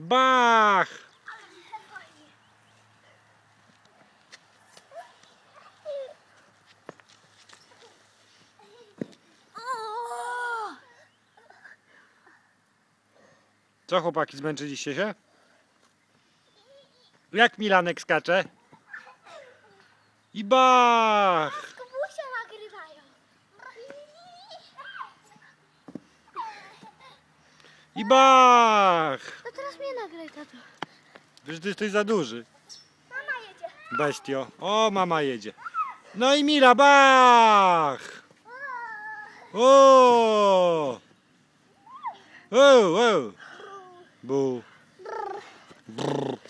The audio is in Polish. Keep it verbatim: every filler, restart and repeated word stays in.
Bach! Co chłopaki, zmęczyliście się? Jak Milanek skacze? I bach! Kubusia nagrywają. I bach! To teraz mnie nagraj, tato. Wiesz, ty jesteś za duży. Mama jedzie. Bestio. O, mama jedzie. No i Mila, bach! O! O, o! Bu. Brr.